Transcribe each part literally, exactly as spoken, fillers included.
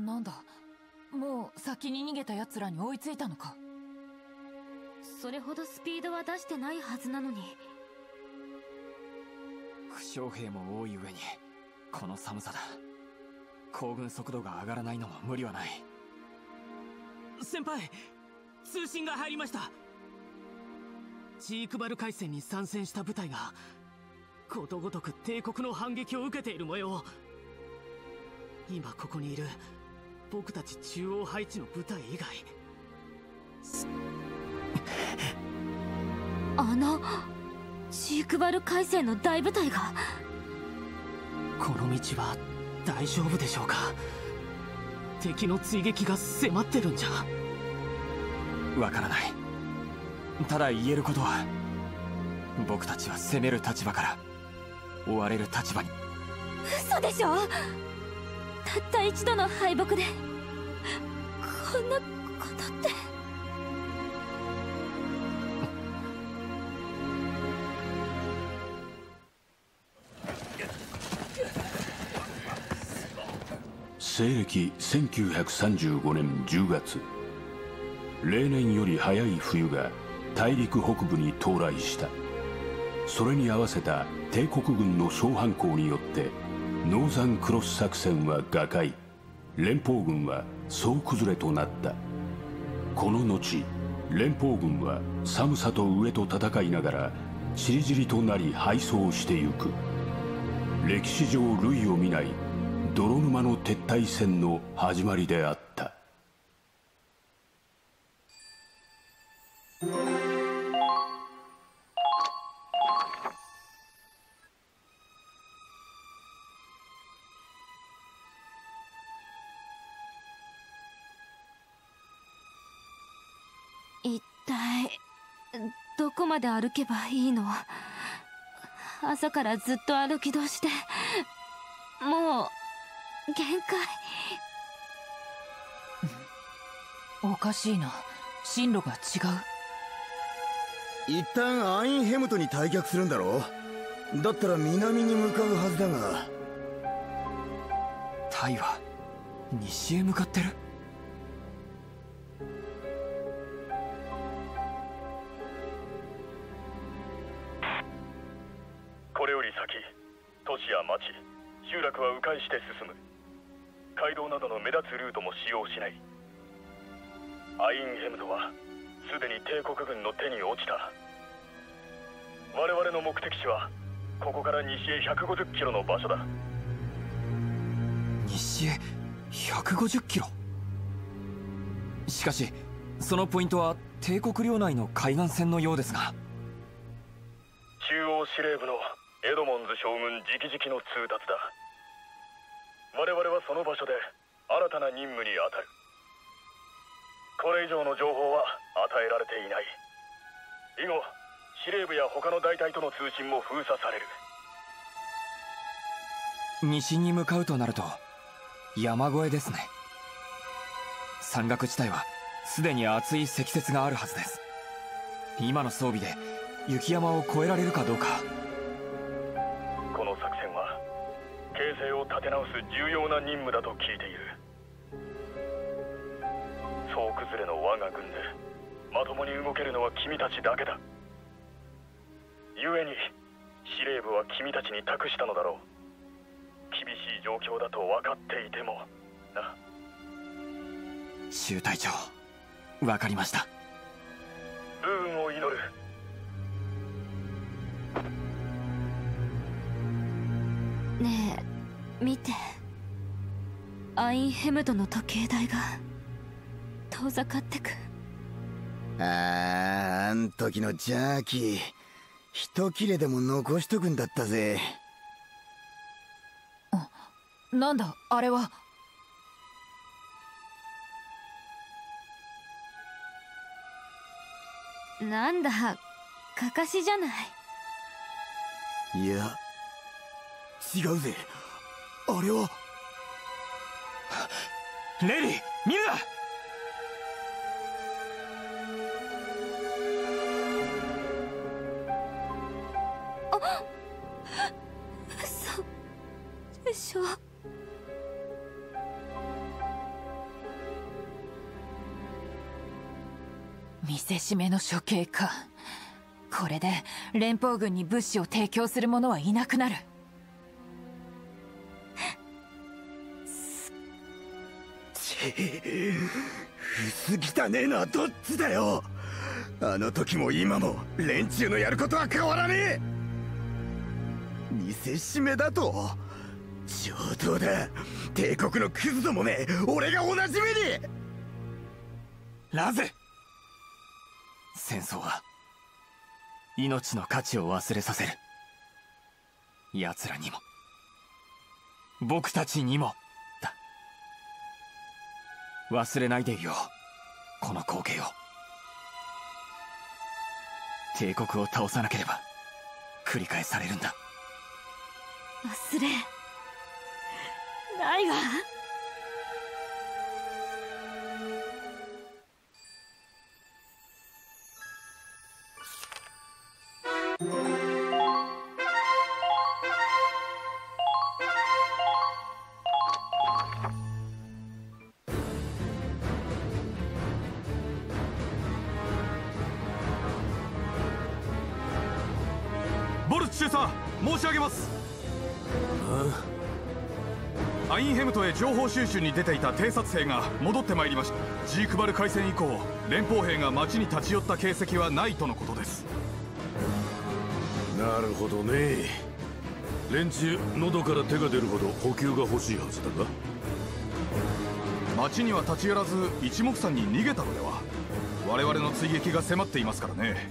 なんだ、もう先に逃げた奴らに追いついたのか。 それほどスピードは出してないはずなのに。 負傷兵も多い上にこの寒さだ。行軍速度が上がらないのも無理はない。 先輩、通信が入りました。ジークバル海戦に参戦した部隊がことごとく帝国の反撃を受けている模様。今ここにいる僕たち中央配置の部隊以外。 あのジークバル海戦の大部隊が。 この道は大丈夫でしょうか。敵の追撃が迫ってるんじゃ。 わからない。ただ言えることは、僕たちは攻める立場から追われる立場に。 嘘でしょ。たった一度の敗北でこんなことって。 西暦せんきゅうひゃくさんじゅうごねんじゅうがつ、例年より早い冬が大陸北部に到来した。それに合わせた帝国軍の総反攻によってノーザンクロス作戦は瓦解、連邦軍は総崩れとなった。この後、連邦軍は寒さと飢えと戦いながらちりぢりとなり敗走してゆく。歴史上類を見ない泥沼の撤退戦の始まりであった。 一体どこまで歩けばいいの。朝からずっと歩き通してもう限界。 おかしいな、進路が違う。一旦アインヘムトに退却するんだろう。だったら南に向かうはずだが。 タイは西へ向かってる。 これより先、都市や町、集落は迂回して進む。街道などの目立つルートも使用しない。アインヘムトはすでに帝国軍の手に落ちた。我々の目的地はここから西へひゃくごじゅっキロの場所だ。 西へひゃくごじゅっキロ。しかしそのポイントは帝国領内の海岸線のようですが。 中央司令部のエドモンズ将軍直々の通達だ。我々はその場所で新たな任務に当たる。これ以上の情報は与えられていない。以後司令部や他の大隊との通信も封鎖される。 西に向かうとなると山越えですね。山岳地帯はすでに厚い積雪があるはずです。今の装備で雪山を越えられるかどうか。 この作戦は形勢を立て直す重要な任務だと聞いている。総崩れの我が軍でまともに動けるのは君たちだけだ。故に司令部は君たちに託したのだろう。厳しい状況だと分かっていてもな。 中隊長、分かりました。 武運を祈る。 ねえ見て、アインヘムトの時計台が遠ざかってく。 あー、あん時のジャーキー一切れでも残しとくんだったぜ。 なんだあれは。 なんだ、かかしじゃない。 いや違うぜ、あれは。 レリー、見るな。 あ、嘘でしょ。 見せしめの処刑か。これで連邦軍に物資を提供する者はいなくなる。 薄汚ねえのはどっちだよ。あの時も今も連中のやることは変わらねえ。見せしめだと上等だ。帝国のクズどもね、俺が同じ目に。 ラゼ、戦争は命の価値を忘れさせる。奴らにも僕たちにもだ。忘れないでいよう、この光景を。帝国を倒さなければ繰り返されるんだ。 忘れないわ。 ボルツ中佐、申し上げます。アインヘムトへ情報収集に出ていた偵察兵が戻ってまいりました。ジークバル海戦以降、連邦兵が町に立ち寄った形跡はないとのことです。 なるほどね。連中喉から手が出るほど補給が欲しいはずだが、 町には立ち寄らず一目散に逃げたのでは。我々の追撃が迫っていますからね。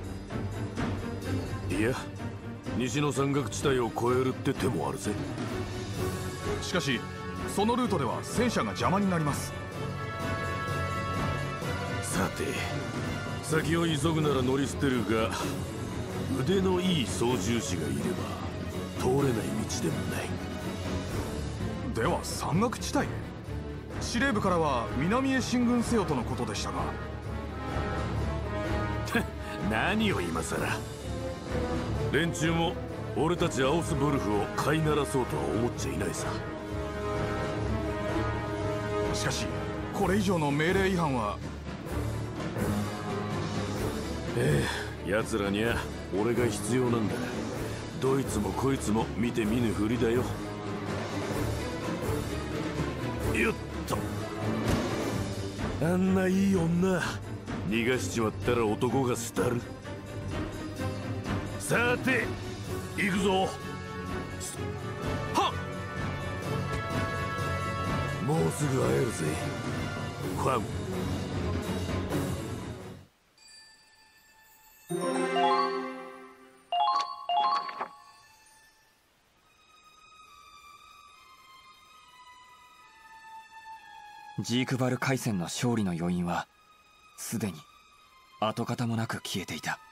いや、西の山岳地帯を越えるって手もあるぜ。 しかしそのルートでは戦車が邪魔になります。 さて、先を急ぐなら乗り捨てるが、腕のいい操縦士がいれば通れない道でもない。 では山岳地帯へ。司令部からは南へ進軍せよとのことでしたが。 何を今さら。連中も俺たちアオスブルフを飼いならそうとは思っちゃいないさ。 しかしこれ以上の命令違反は。 ええ、奴らには俺が必要なんだ。どいつもこいつも見て見ぬふりだよ。よっと、あんないい女逃がしちまったら男が廃る。さて行くぞ。はっ、もうすぐ会えるぜファン。 ジークバル海戦の勝利の余韻はすでに跡形もなく消えていた。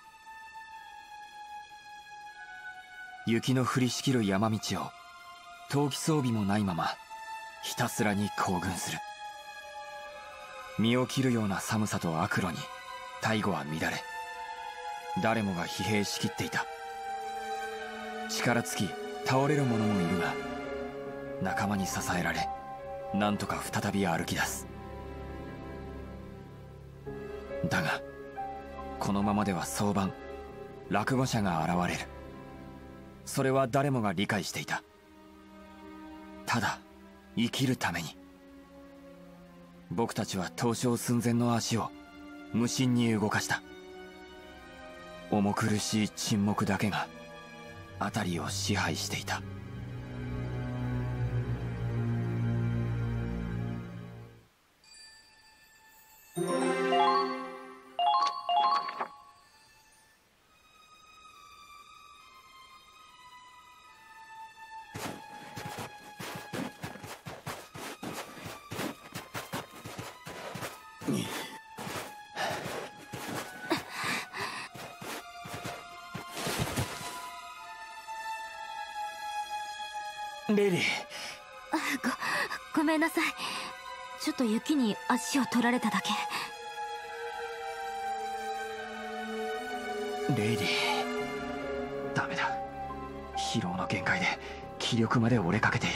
雪の降りしきる山道を陶器装備もないままひたすらに行軍する。身を切るような寒さと悪路に大護は乱れ、誰もが疲弊しきっていた。力尽き倒れる者もいるが、仲間に支えられなんとか再び歩き出す。だがこのままでは早晩落馬者が現れる。それは誰もが理解していた。ただ生きるために僕たちは凍傷寸前の足を無心に動かした。重苦しい沈黙だけが辺りを支配していた。レイリー、 ごごめんなさい。ちょっと雪に足を取られただけ。 レイリー、ダメだ。疲労の限界で気力まで折れかけている。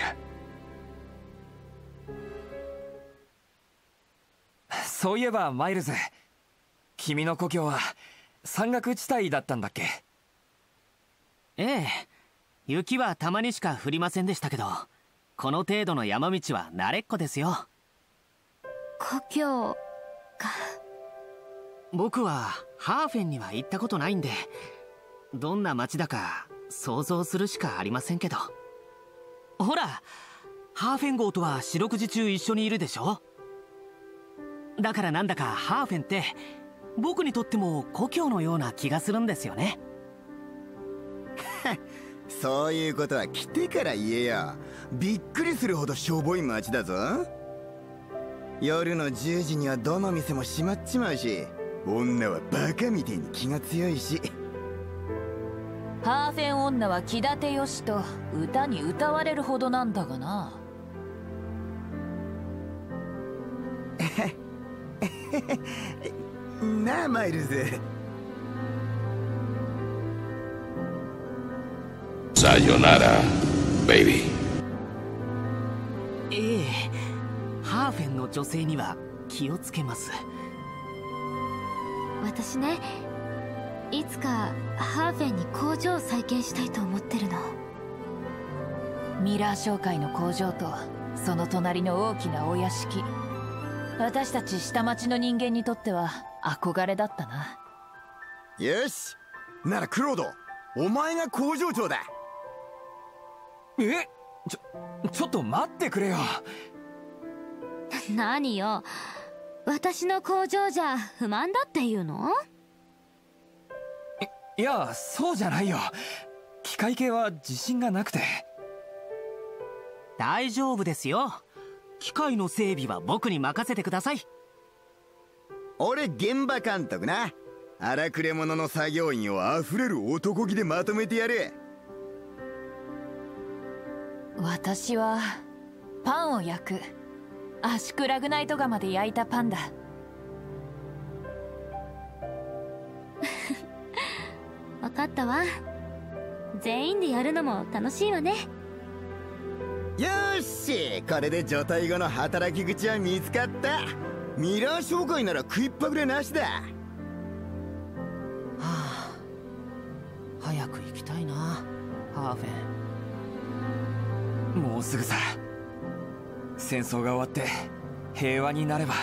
そういえばマイルズ、昨君の故郷は山岳地帯だったんだっけ？ ええ、雪はたまにしか降りませんでしたけど、この程度の山道は慣れっこですよ。 故郷か。 僕はハーフェンには行ったことないんで、どんな街だか想像するしかありませんけど。ほら、ハーフェン号とは四六時中一緒にいるでしょ。だからなんだかハーフェンって僕にとっても故郷のような気がするんですよね。 そういうことは来てから言えよ。びっくりするほどしょぼい街だぞ。夜のじゅうじにはどの店も閉まっちまうし、女はバカみてえに気が強いし。 ハーフェン女は気立てよしと歌に歌われるほどなんだがな。 なあマイルズ。 さよならベイビー。 ええ、ハーフェンの女性には気をつけます。 私ね、いつかハーフェンに工場を再建したいと思ってるの。 ミラー商会の工場とその隣の大きなお屋敷、私たち下町の人間にとっては憧れだったな。 よし、ならクロード、お前が工場長だ。 え、ちょちょっと待ってくれよ。 何よ、私の工場じゃ不満だっていうの？ いや、そうじゃないよ。機械系は自信がなくて。 大丈夫ですよ。機械の整備は僕に任せてください。 俺現場監督な。荒くれ者の作業員をあふれる男気でまとめてやれ。 私はパンを焼く。アシクラグナイトガマで焼いたパンだ。 分かったわ。全員でやるのも楽しいわね。 よーし、これで除隊後の働き口は見つかった。ミラー商会なら食いっぱぐれなしだ。はあ、早く行きたいな、ハーフェン。 もうすぐさ。戦争が終わって平和になれば。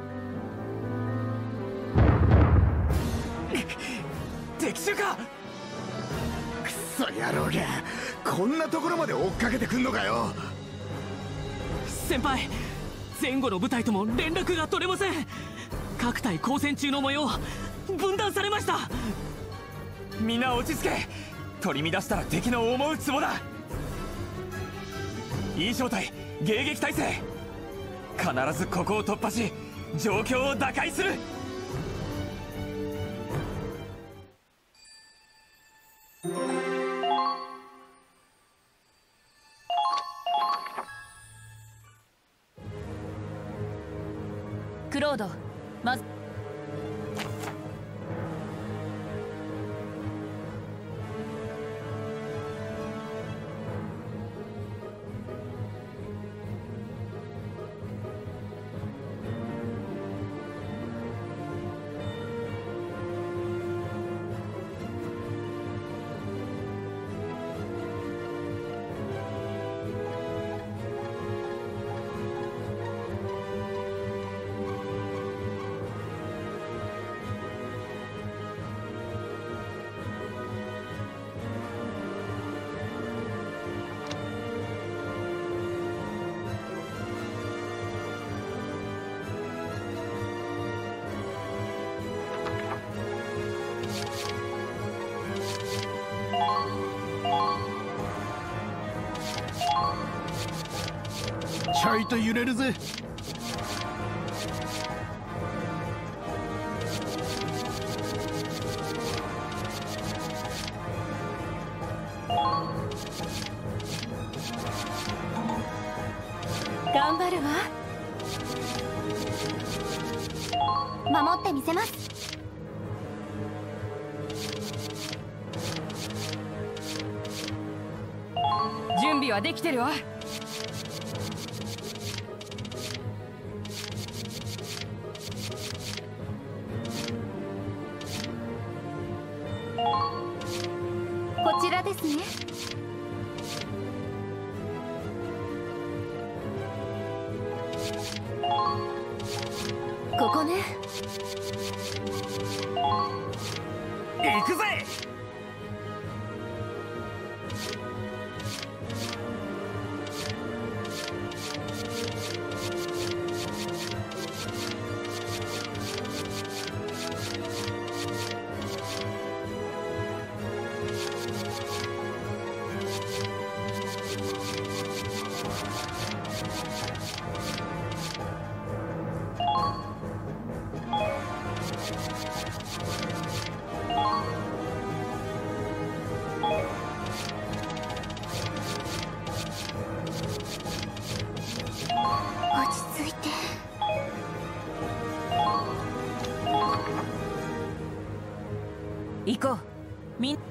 敵襲か。 クソ野郎がこんなところまで追っかけてくんのかよ。 先輩、前後の部隊とも連絡が取れません。各隊交戦中の模様、分断されました。 みんな落ち着け。取り乱したら敵の思うツボだ。いい正体、迎撃態勢。必ずここを突破し状況を打開する。 クロード、まずちょいと揺れるぜ。 頑張るわ。守ってみせます。 準備はできてるわ。 ですね。 ここね。 行くぜ。 行こう。みん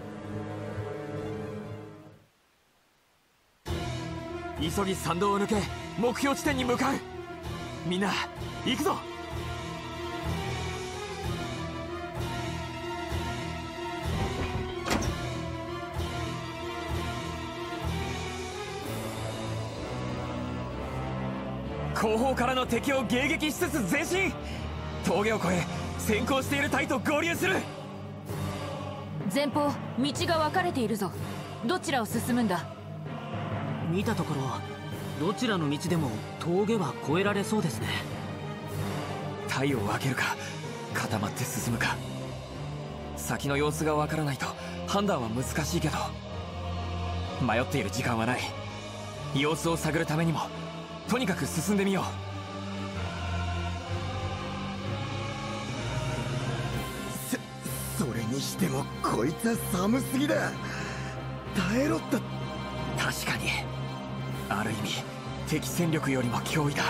急ぎ山道を抜け目標地点に向かう。みんな行くぞ。後方からの敵を迎撃しつつ前進。峠を越え先行している隊と合流する。 前方道が分かれているぞ。どちらを進むんだ？ 見たところどちらの道でも峠は越えられそうですね。 隊を分けるか固まって進むか、先の様子が分からないと判断は難しいけど、迷っている時間はない。様子を探るためにもとにかく進んでみよう。 それにしてもこいつは寒すぎだ。耐えろった。 確かにある意味敵戦力よりも脅威だ。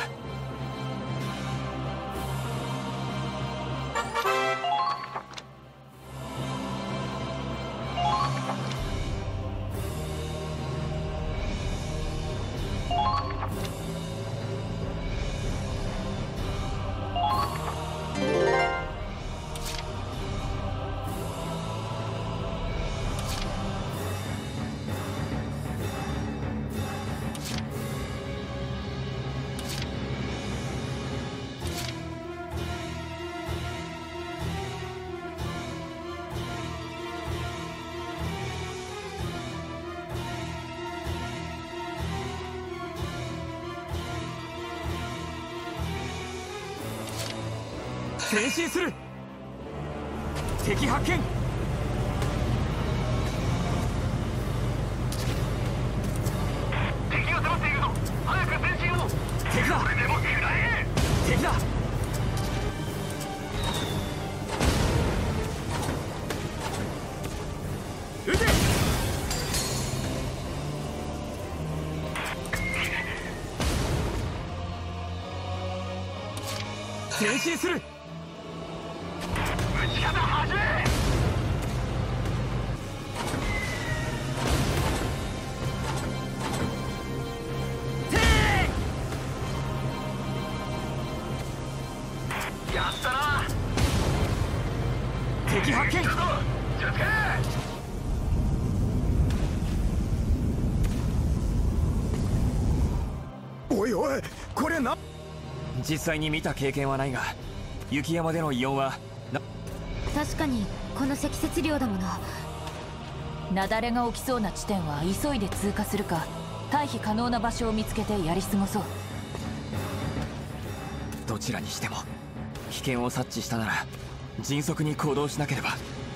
前進する。敵発見。 敵が迫っているぞ。早く前進を。 敵だ。 これでも食らえ。 敵だ。撃て。前進する。 撃ち方始め。やったな。 敵発見。 おいおい、これな。 実際に見た経験はないが、雪山での異音はな。 確かにこの積雪量だもの。 雪崩が起きそうな地点は急いで通過するか、退避可能な場所を見つけてやり過ごそう。 どちらにしても危険を察知したなら迅速に行動しなければ。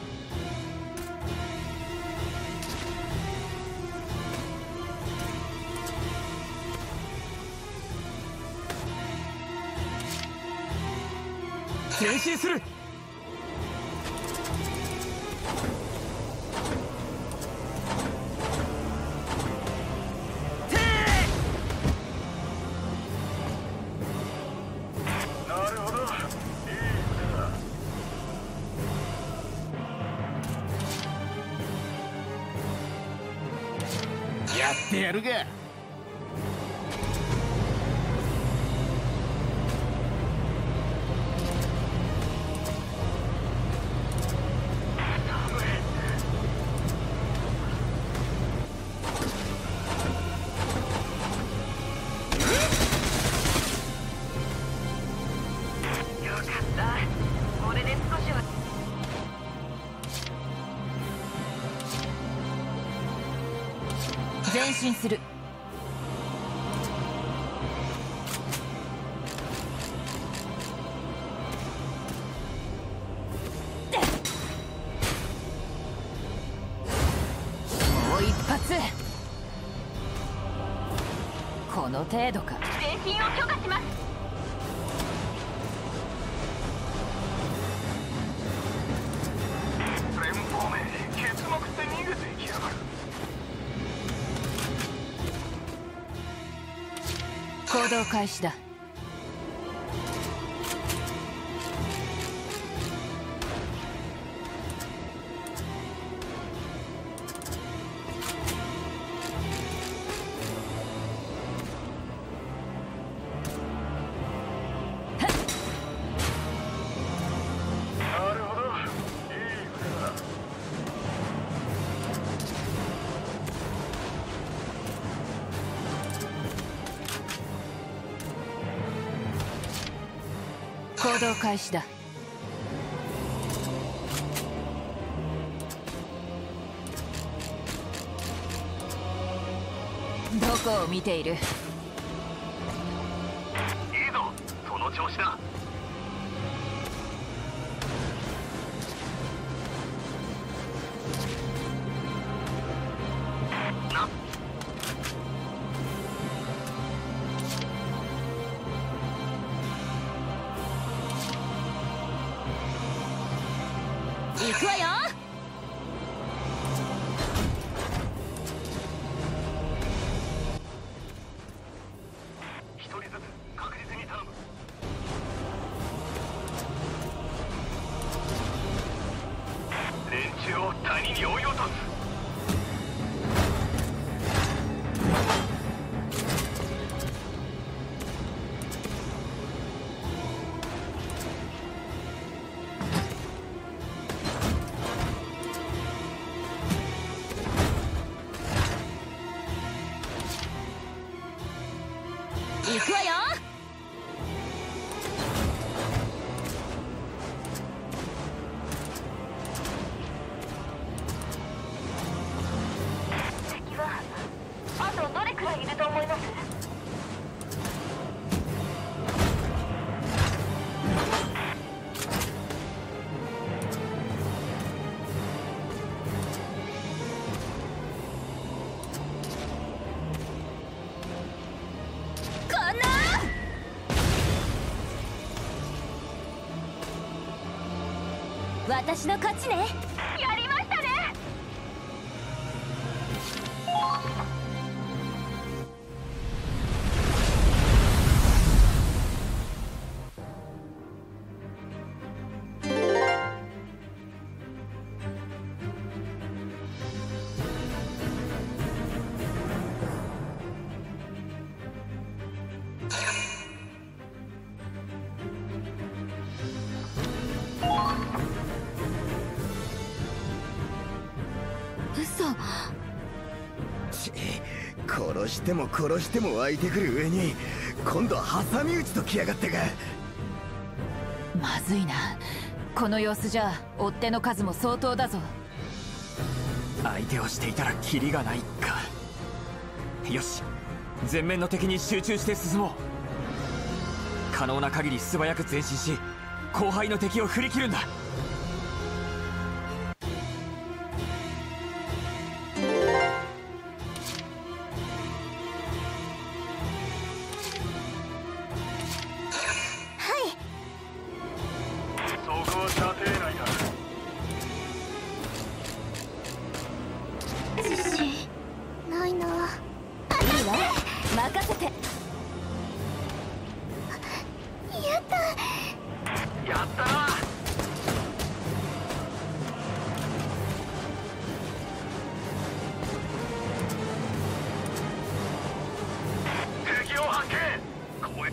前進する。 なるほど、いいやってやるか。 進する。もう一発。この程度か。 前進を許可します。 連邦め結膜って逃げていきやがる。 行動開始だ。 なるほど、いい船だ。 行動開始だ。どこを見ている？ いいぞ、その調子だ。な行くわよ。 一人ずつ確実に頼む。連中を谷に追い落とす。 行くわよ。敵はあとどれくらいいると思います？私の勝ちね。やりましたね。嘘。 ち殺しても殺しても湧いてくる上に今度は挟み撃ちときやがってか。 まずいな。この様子じゃ追っ手の数も相当だぞ。 相手をしていたらキリがないか。よし、前面の敵に集中して進もう。可能な限り素早く前進し後輩の敵を振り切るんだ。 そこは射程内だ。 自信ないな。いいわ、任せて。やったやったな。敵を発見。こえ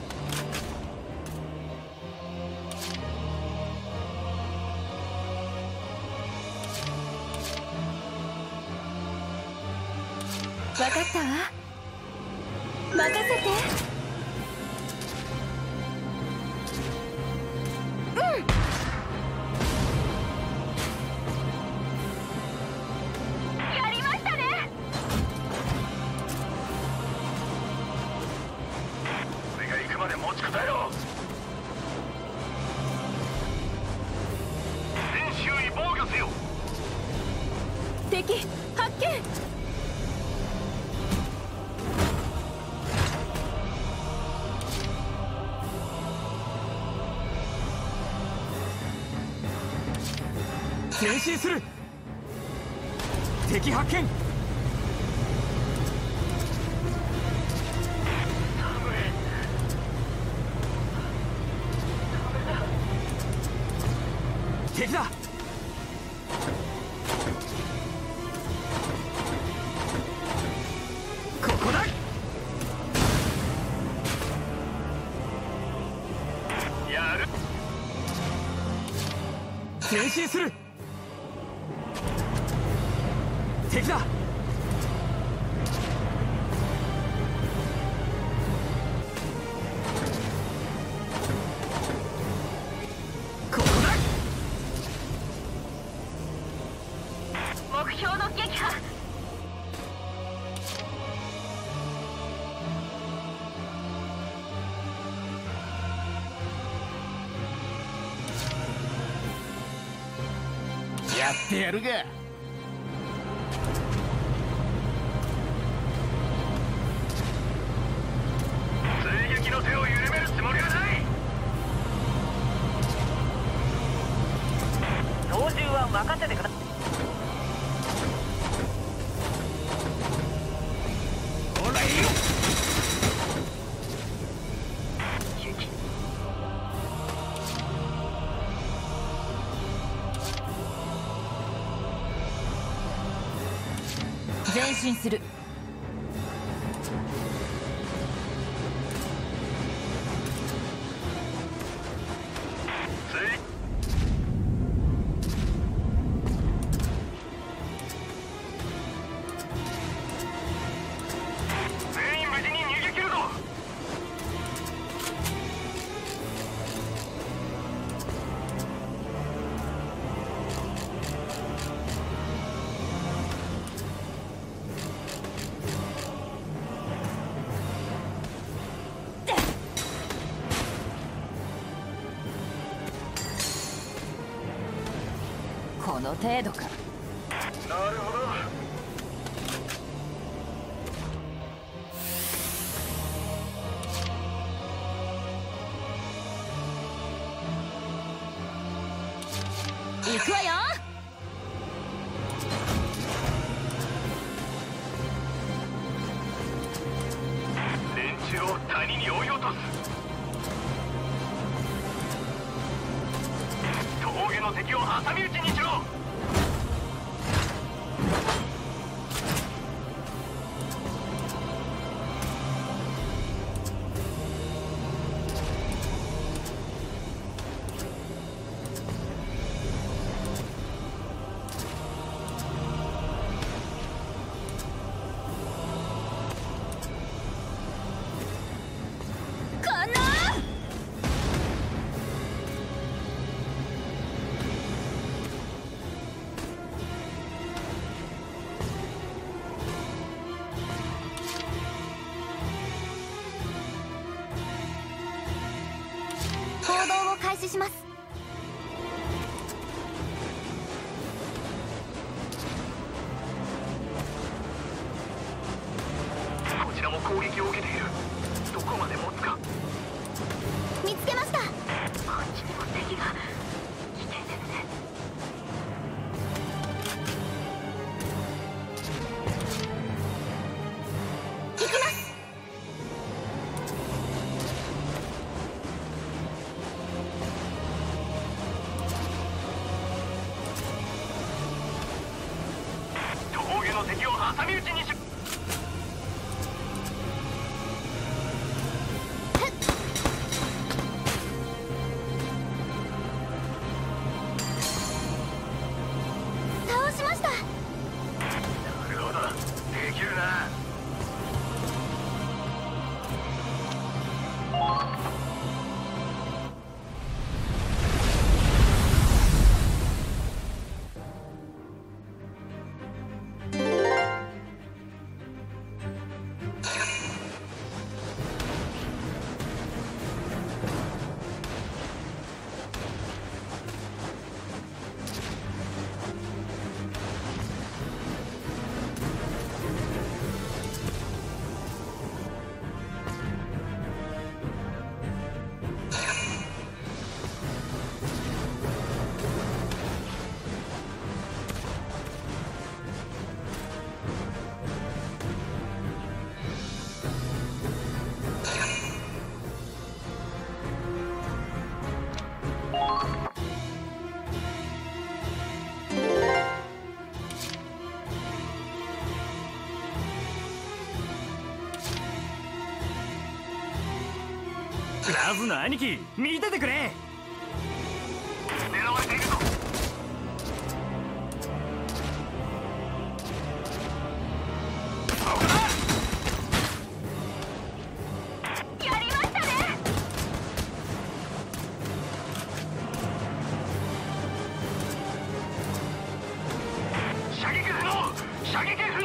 分かったわ。任せて。やりましたね。 持ちこたえろ。全周囲防御せよ。 敵発見。 前進する。敵発見。敵だ。ここだ。 やる。 前進する。敵だ。ここだ。 目標の撃破。 やってやるが。 追撃の手を緩めるつもりはない。 操縦は任せてください。 ほらいいよ。 前進する。 全員無事に逃げ切るぞ。 この程度か。 なるほど。 行くわよ。 連中を谷に追い落とす。峠の敵を挟み撃ちにしろ。 行動を開始します。 こちらも攻撃を受けている。どこまで持つか。 見つけました。こっちにも敵が。危険ですね。行きます。 峠の敵を挟み撃ちにし。 倒しました。 なるほど、できるな。 ラズの兄貴、見ててくれ。狙われているぞ。 やりましたね。 射撃不能、射撃不能。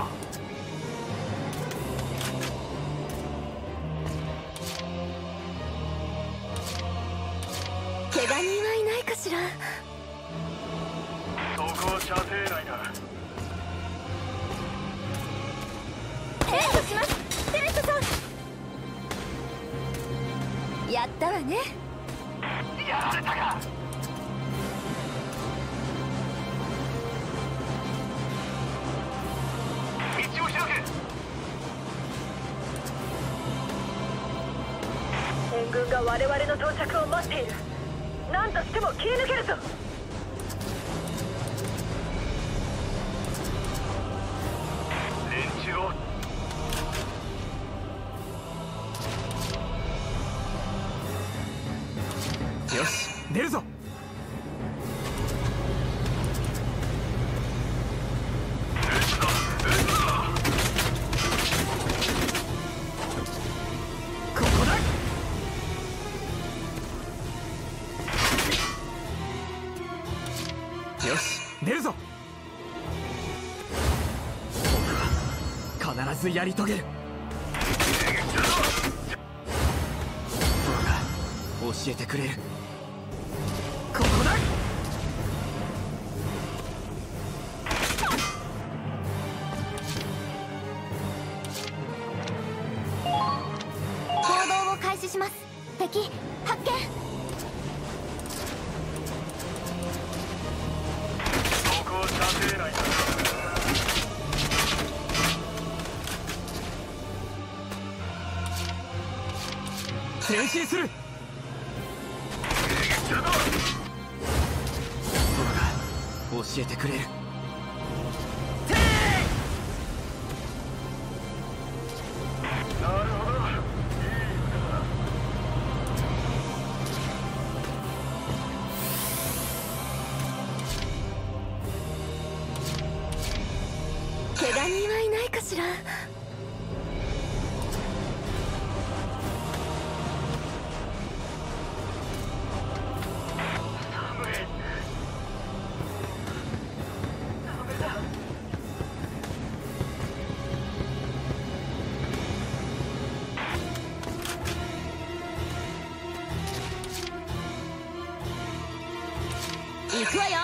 怪我人はいないかしら。 そこは射程内だ。 テレストします。テレストさん、やったわね。 やられたか。道を開け。 援軍が我々の到着を待っている。何としても切り抜けるぞ。 連中をよし、出るぞ。ここだ。よし、出るぞ。僕は必ずやり遂げる。僕が教えてくれる。ここだ。 行動を開始します。敵発見。 そこは射程内だ。 前進する。僕が教えてくれる。 なるほど、いい怪我人はいないかしら。行くわよ。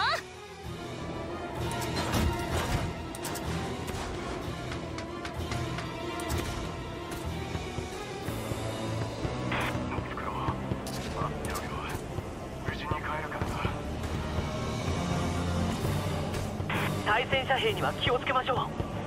対戦車兵には気をつけましょう。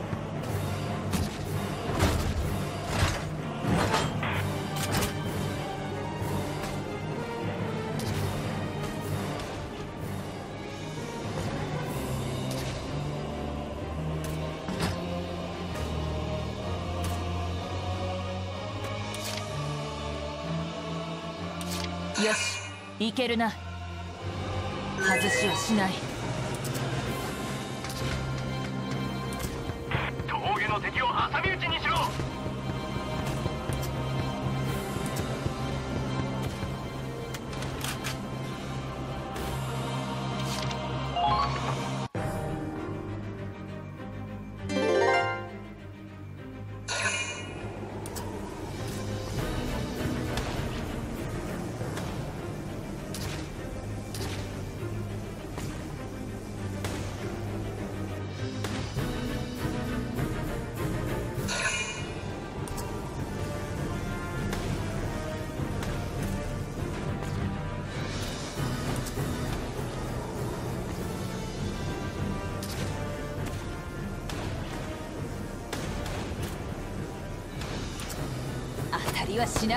よし、いけるな。外しはしない。 峠の敵を挟み撃ちにしろ。 当たりはしない。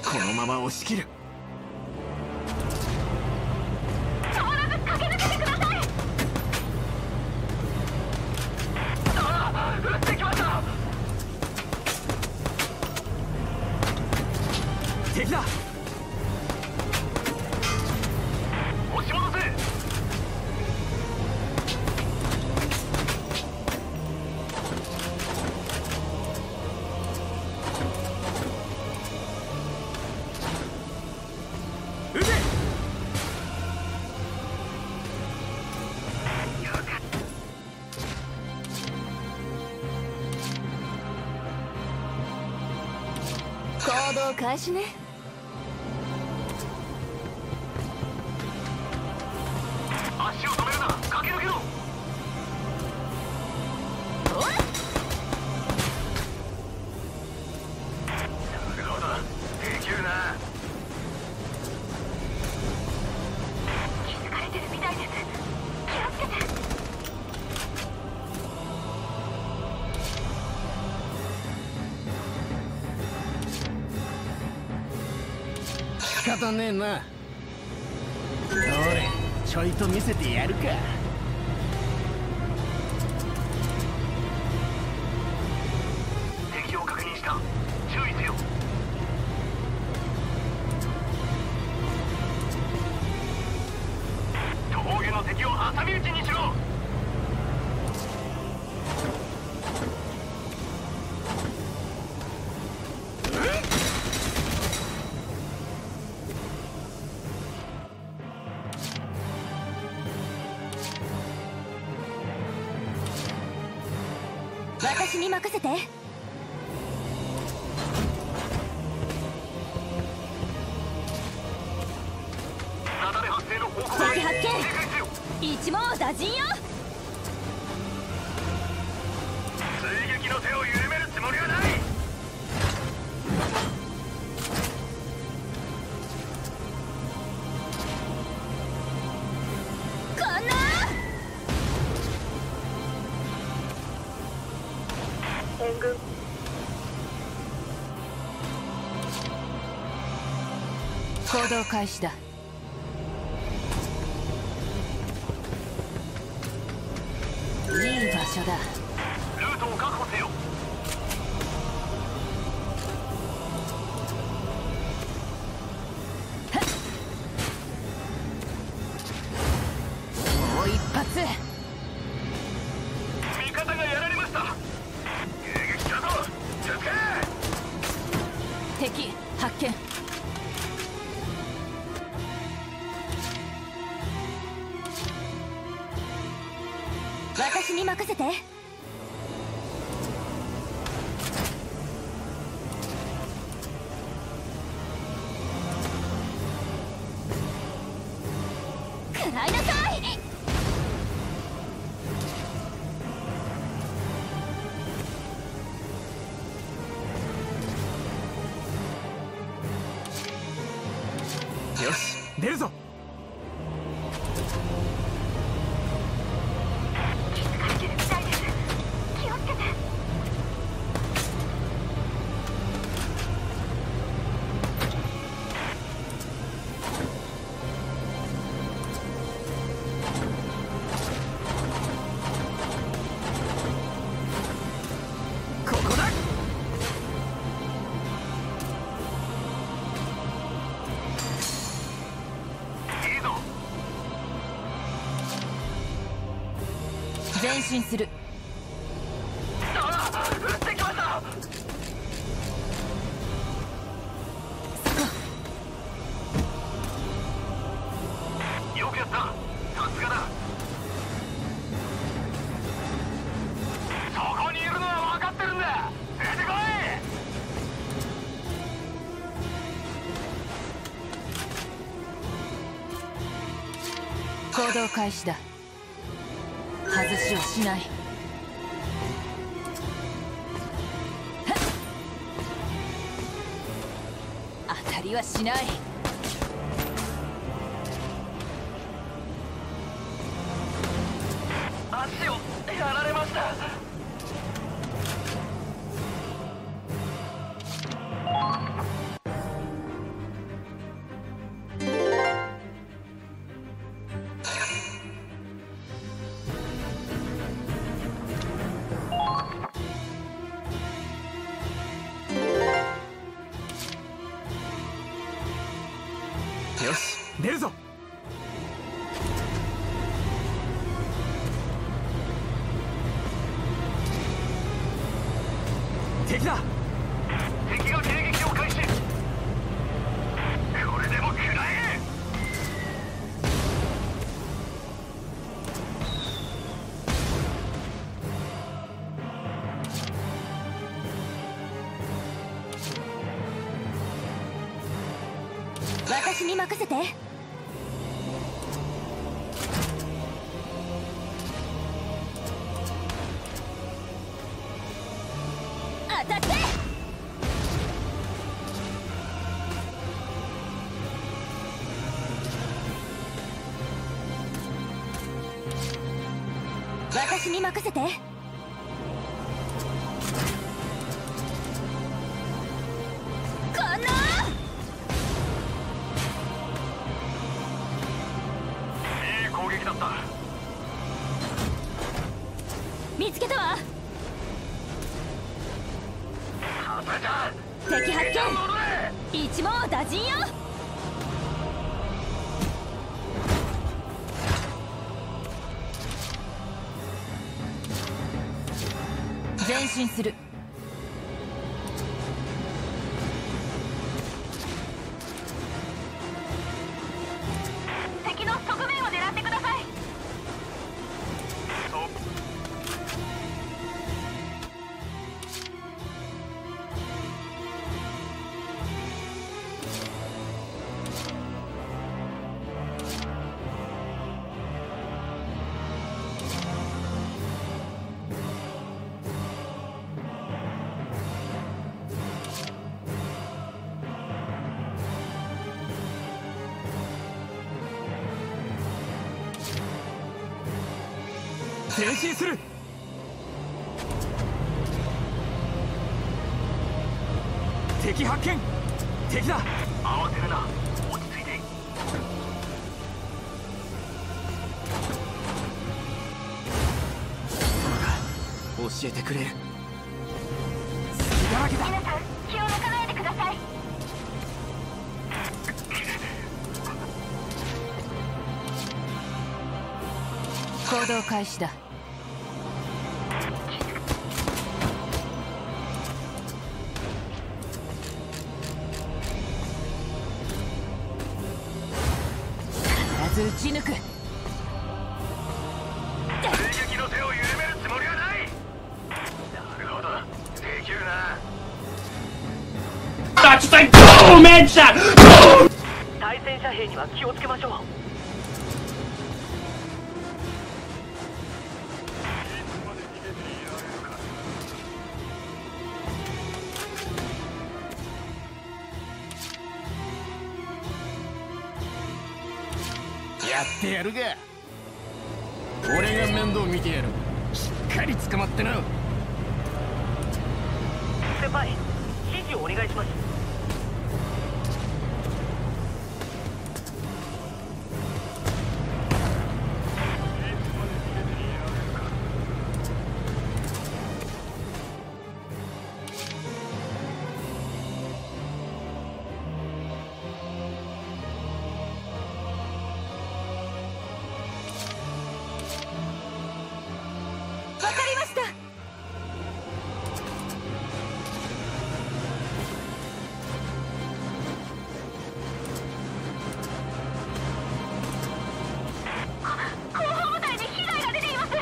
このまま押し切る。 止まらず駆け抜けてください。ああ、撃ってきました。 敵だ。 押し戻せ。 撃て。 行動開始ね。 足を止めるな。駆け抜けろ。なるほど、できるな。 気づかれてるみたいです。気をつけて。 仕方ねえな。どれ、ちょいと見せてやるか。 敵を確認した。注意せよ。峠の敵を挟み撃ちにしろ。 私に任せて。 雪崩発生の報告。 敵発警戒せよ。 見一網打尽よ。 追撃の手を緩めるつもりはない。 こんな援軍行動開始だ。いい場所だ。 ルートを確保せよ。 もう一発。 味方がやられました。迎撃だぞ。続け。 敵発見。 私に任せて。食らいなさい。 よし、出るぞ。 気づかれてるみたいです。気をつけて。 ここだ。 いいぞ。 前進する。 ああ、撃ってきました。よくやった。さすがだ。そこにいるのは分かってるんだ。出てこい。 行動開始だ。外しはしない。当たりはしない。 足をやられました。 よし、出るぞ。敵だ。 敵が迎撃を開始。これでも食らえ。 私に任せて。当たって。私に任せて。見つけたわ。敵発見。一網打尽よ。 前進する。 敵の側面を狙ってください。 前進する。敵発見。敵だ。 慌てるな。落ち着いて。 そうだ、教えてくれる。隙だらけだ。 皆さん、気を抜かないでください。 行動開始だ。必ず撃ち抜く。 追撃の手を緩めるつもりはない。なるほど、できるな。 対戦車兵には気をつけましょう。 やってやるが。俺が面倒見てやる。しっかり捕まってな。 先輩、指示をお願いします。 わかりました。 後方部隊に被害が出ています。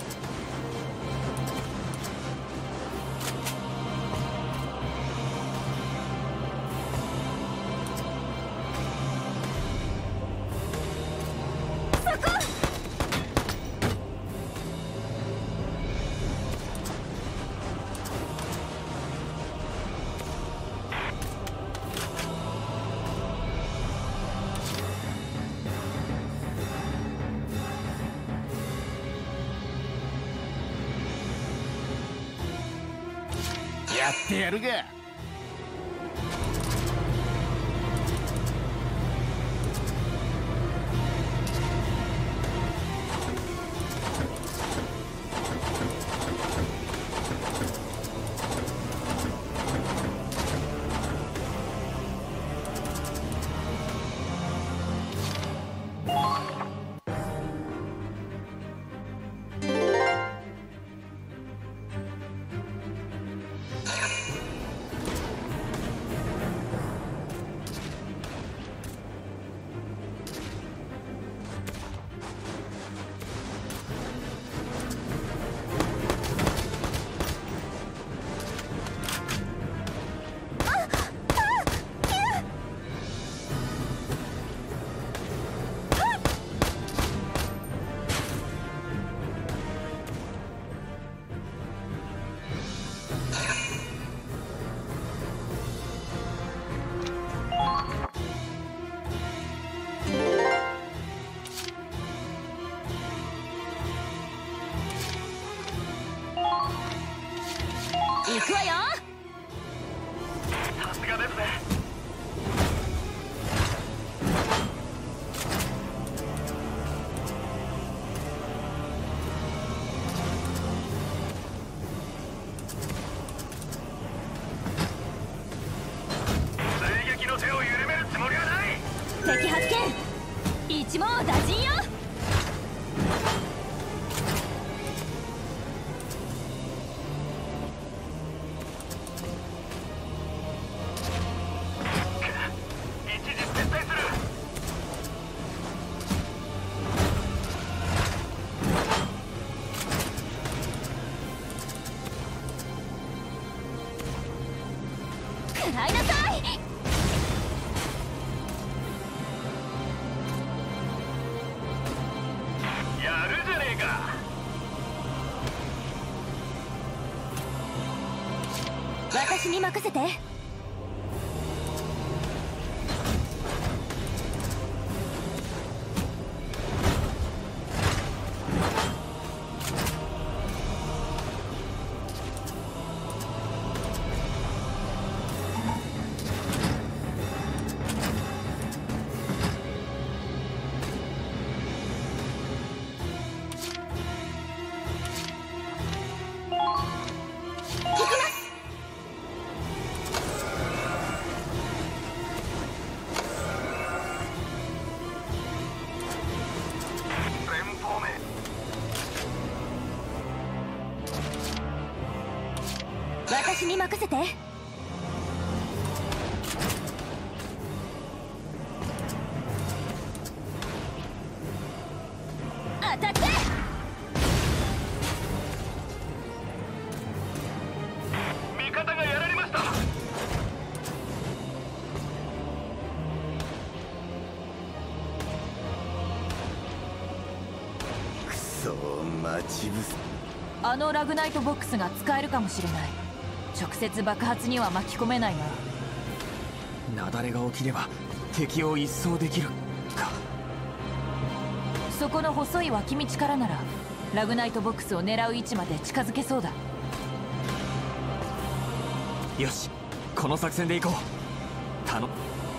やってやるが。 行くわよ。 さすがですね。追撃の手を緩めるつもりはない。 敵発見。一網打尽よ。食らいなさい。 やるじゃねえか。 私に任せて。私に任せて。当たって。 味方がやられました。 くそー、待ち伏せ。 あのラグナイトボックスが使えるかもしれない。直接爆発には巻き込めないが、 雪崩が起きれば敵を一掃できるか。 そこの細い脇道からならラグナイトボックスを狙う位置まで近づけそうだ。 よし、この作戦で行こう。頼む。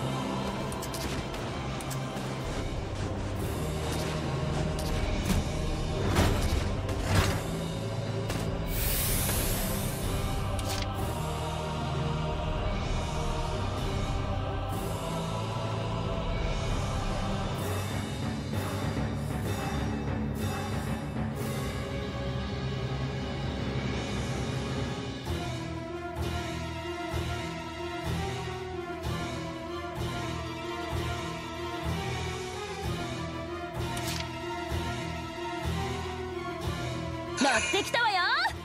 乗ってきたわよ。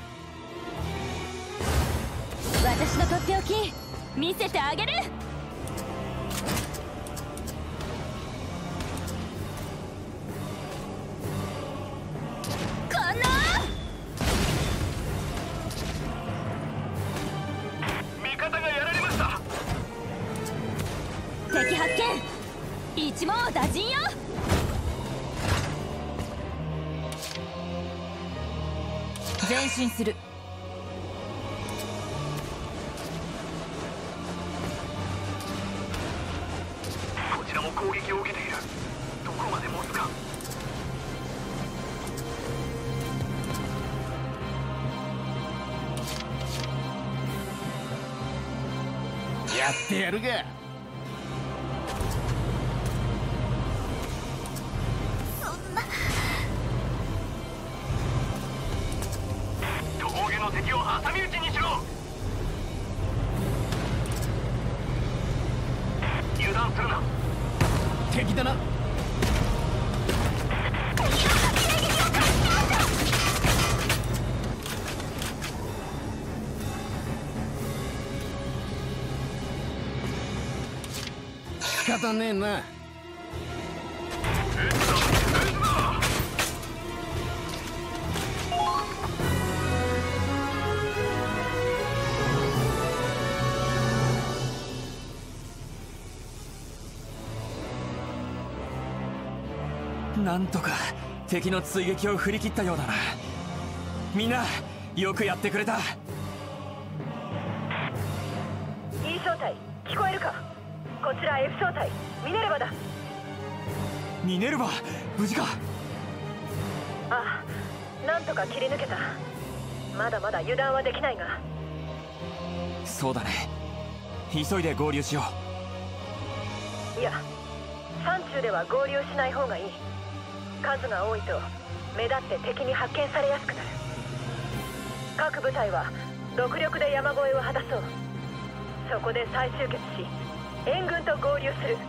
私のとっておき見せてあげる。こんな味方がやられました。 敵発見。一網打尽よ。 前進する。 こちらも攻撃を受けている。どこまで持つか。 やってやるが。 峠の敵を挟み撃ちにしろ。油断するな。 敵だな。仕方ねえな。 なんとか敵の追撃を振り切ったようだな。みんなよくやってくれた。 こちら F 小隊ミネルヴァだ。 ミネルヴァ、無事か？ ああ、なんとか切り抜けた。まだまだ油断はできないが。 そうだね、急いで合流しよう。いや、山中では合流しない方がいい。数が多いと目立って敵に発見されやすくなる。各部隊は独力で山越えを果たそう。そこで再集結し援軍と合流する。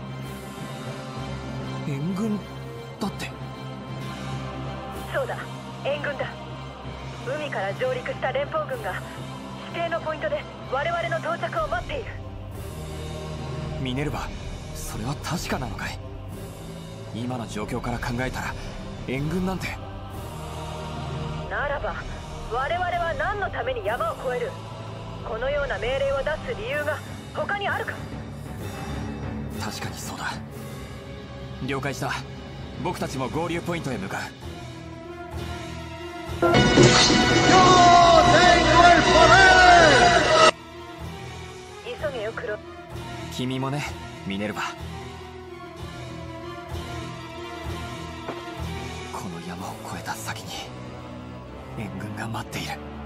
援軍だって？ そうだ、援軍だ。海から上陸した連邦軍が指定のポイントで我々の到着を待っている。 ミネルヴァ、それは確かなのかい？今の状況から考えたら援軍なんて。 ならば我々は何のために山を越える？このような命令を出す理由が他にあるか？ 確かにそうだ。了解した。僕たちも合流ポイントへ向かう。 急げよクロ。 君もね、ミネルヴァ。この山を越えた先に援軍が待っている。